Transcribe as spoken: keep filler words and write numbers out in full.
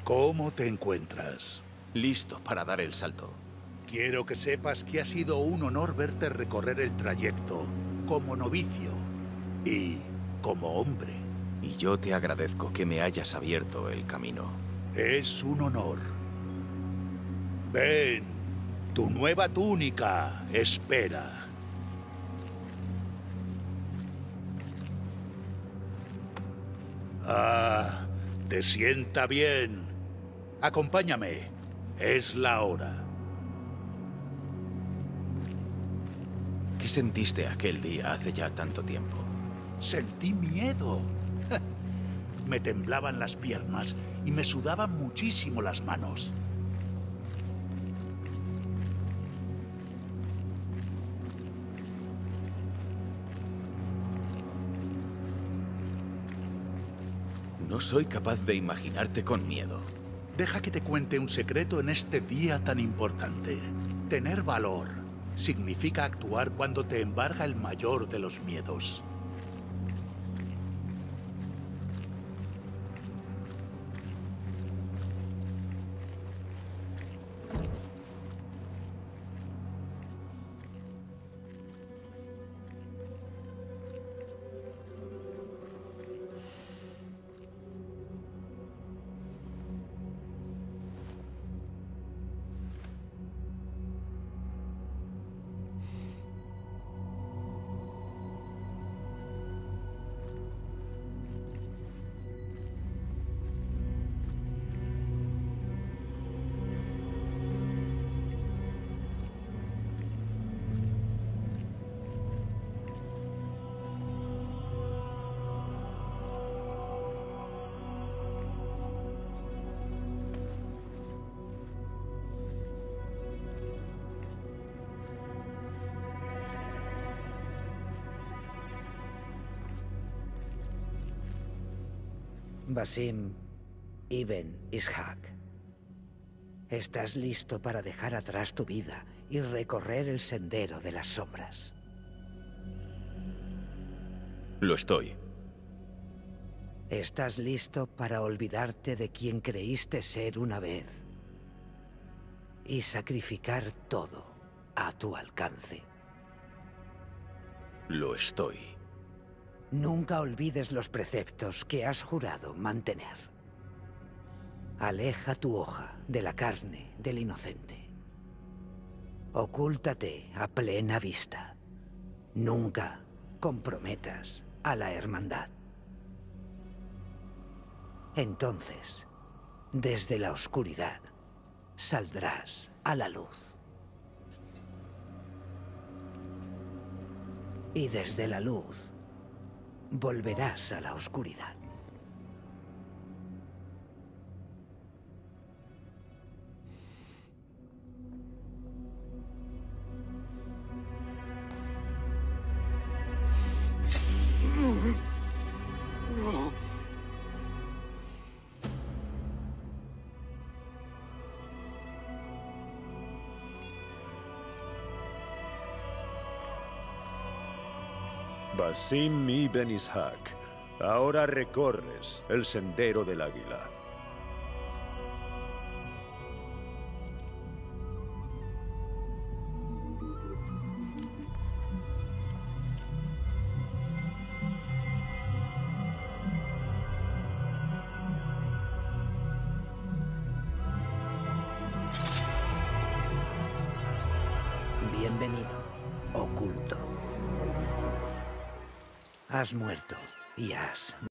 ¿Cómo te encuentras? Listo para dar el salto. Quiero que sepas que ha sido un honor verte recorrer el trayecto como novicio y como hombre. Y yo te agradezco que me hayas abierto el camino. Es un honor. Ven, tu nueva túnica espera. Ah, te sienta bien. Acompáñame. Es la hora. ¿Qué sentiste aquel día hace ya tanto tiempo? Sentí miedo. Me temblaban las piernas y me sudaban muchísimo las manos. No soy capaz de imaginarte con miedo. Deja que te cuente un secreto en este día tan importante. Tener valor significa actuar cuando te embarga el mayor de los miedos. Basim Ibn Ishaq. Estás listo para dejar atrás tu vida y recorrer el sendero de las sombras. Lo estoy. Estás listo para olvidarte de quien creíste ser una vez y sacrificar todo a tu alcance. Lo estoy. Nunca olvides los preceptos que has jurado mantener. Aleja tu hoja de la carne del inocente. Ocúltate a plena vista. Nunca comprometas a la hermandad. Entonces, desde la oscuridad, saldrás a la luz. Y desde la luz, volverás a la oscuridad. Basim Ibn Ishaq, ahora recorres el sendero del águila. Bienvenido, oculto. Has muerto y has